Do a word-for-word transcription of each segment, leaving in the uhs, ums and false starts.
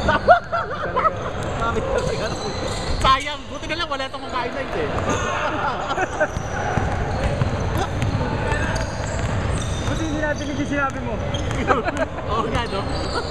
Mami talaga. Sayang, buti na lang wala itong makain na ito eh. Buti hindi natin hindi sinabi mo. Oo nga, no?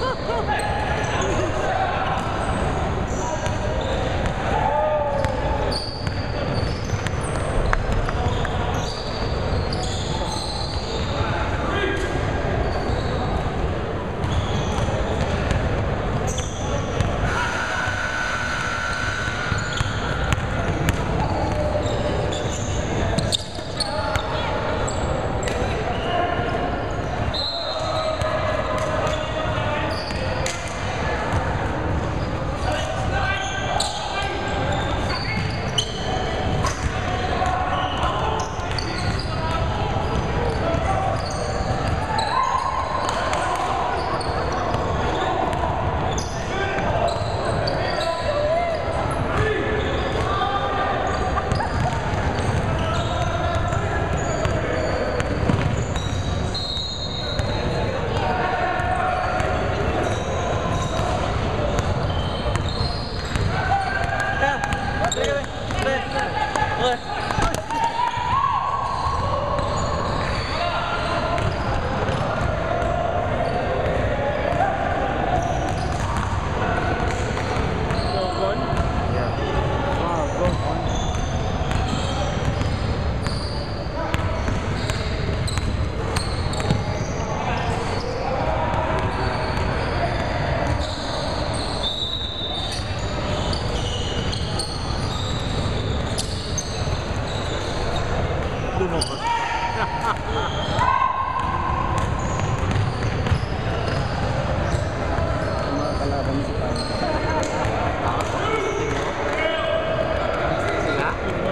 Lumabas. Mga kalaban si Pano. Sila?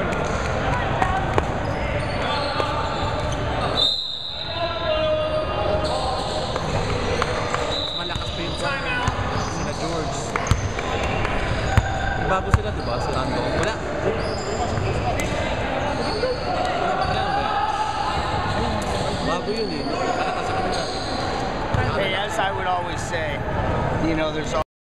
Malakas pa yun sa sila George. Bago sila, diba? Sa Lando. Wala. Bago yun eh. Hey, as I would always say, you know, there's